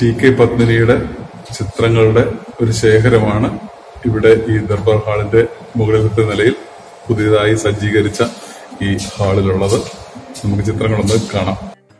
TK. പത്മിനിയുടെ ചിത്രങ്ങളുടെ ഒരു ശേഖരമാണ് ഇവിടെ ഈ ദർബാർ ഹാളിന്റെ മുകളിലത്തെ നിലയിൽ പുതിയതായി സജ്ജീകരിച്ച ഈ ഹാളിലുള്ളത്. നമുക്ക് ചിത്രങ്ങളൊന്ന് കാണാം.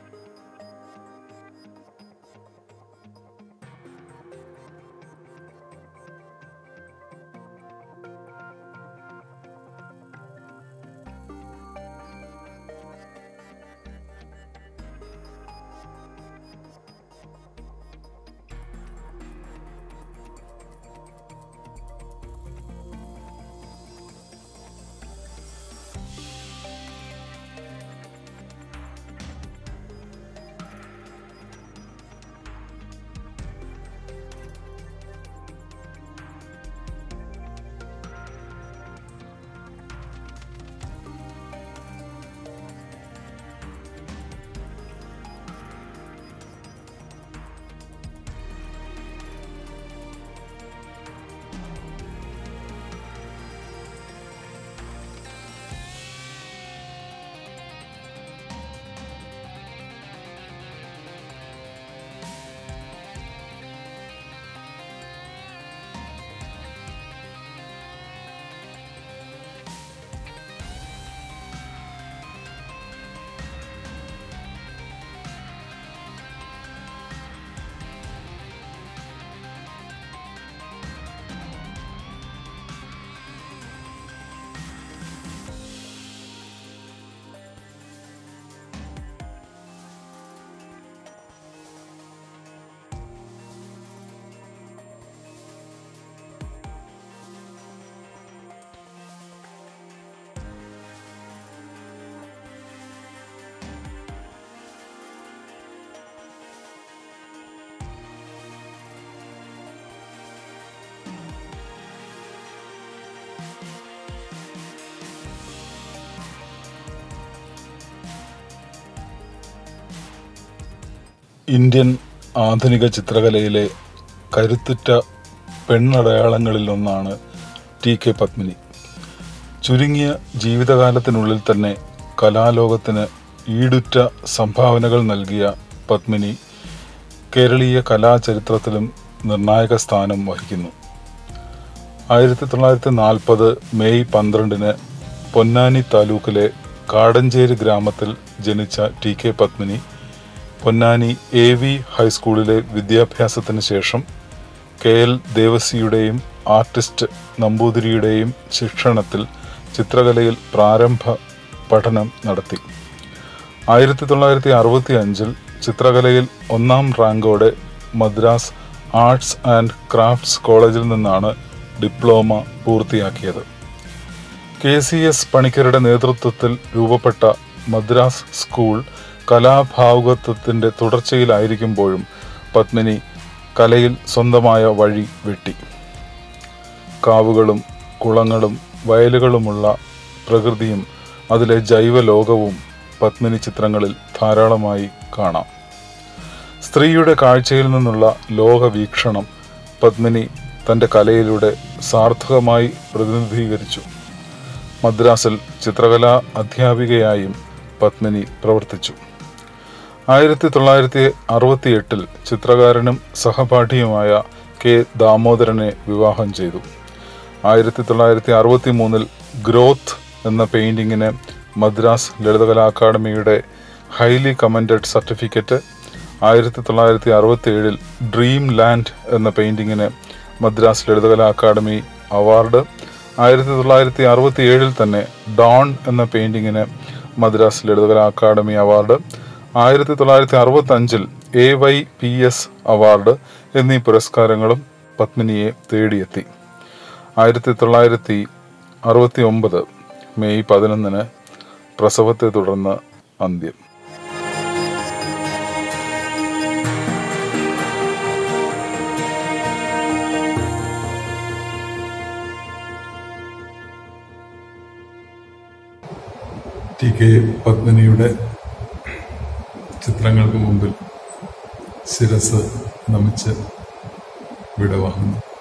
ഇന്ത്യൻ ആധുനിക ചിത്രകലയിലെ കരുത്തുറ്റ പെണ്ണടയാളങ്ങളിലൊന്നാണ് ടി.കെ. പത്മിനി. ചുരുങ്ങിയ ജീവിതകാലത്തിനുള്ളിൽ തന്നെ കലാലോകത്തിന് ഈടുറ്റ സംഭാവനകൾ നൽകിയ പത്മിനി കേരളീയ കലാചരിത്രത്തിലും നിർണായക സ്ഥാനം വഹിക്കുന്നു. 1940 മെയ് 12 പൊന്നാനി താലൂക്കിലെ കാടഞ്ചേരി ഗ്രാമത്തിൽ ജനിച്ച ടി.കെ. പത്മിനി പൊന്നാനി AV ഹൈസ്കൂളിലെ വിദ്യാഭ്യാസത്തിന് ശേഷം KL ദേവസിയുടെയും ആർട്ടിസ്റ്റ് നമ്പൂതിരിയുടെയും ശിക്ഷണത്തിൽ ചിത്രകലയിൽ പ്രാരംഭ പഠനം നടത്തി. 1965 ചിത്രകലയിൽ 1ാം റാങ്കോടെ മദ്രാസ് ആർട്സ് ആൻഡ് ക്രാഫ്റ്റ്സ് കോളേജിൽ നിന്നാണ് ഡിപ്ലോമ പൂർത്തിയാക്കിയത്. KCS പണിക്കരുടെ നേതൃത്വത്തിൽ രൂപപ്പെട്ട മദ്രാസ് സ്കൂൾ കലാഭാവുകത്വത്തിൻ്റെ തുടർച്ചയിലായിരിക്കുമ്പോഴും പത്മിനി കലയിൽ സ്വന്തമായ വഴി വെട്ടി. കാവുകളും കുളങ്ങളും വയലുകളുമുള്ള പ്രകൃതിയും അതിലെ ജൈവലോകവും പത്മിനി ചിത്രങ്ങളിൽ ധാരാളമായി കാണാം. സ്ത്രീയുടെ കാഴ്ചയിൽ നിന്നുള്ള ലോകവീക്ഷണം പത്മിനി തൻ്റെ കലയിലൂടെ സാർത്ഥകമായി പ്രതിനിധീകരിച്ചു. മദ്രാസിൽ ചിത്രകലാ അധ്യാപികയായും പത്മിനി പ്രവർത്തിച്ചു. 1968 ചിത്രകാരനും സഹപാഠിയുമായ K. ദാമോദരനെ വിവാഹം ചെയ്തു. 1963 ഗ്രോത്ത് എന്ന പെയിന്റിങ്ങിന് മദ്രാസ് ലളിതകലാ അക്കാദമിയുടെ highly commended certificate, 1967 dream land എന്ന പെയിന്റിങ്ങിന് മദ്രാസ് ലളിതകലാ അക്കാദമി അവാർഡ്, 1967 തന്നെ ഡോൺ എന്ന പെയിന്റിങ്ങിന് Madras Lalithakala academy award, 1965 AYPS award എന്നീ പുരസ്കാരങ്ങളും പത്മിനിയെ തേടിയെത്തി. 1969 മെയ് 11 പ്രസവത്തെ തുടർന്ന് അന്ത്യം. ടി.കെ. പത്മിനിയുടെ ചിത്രങ്ങൾക്ക് മുമ്പിൽ ശിരസ് നമിച്ച് വിടവാങ്ങുന്നു.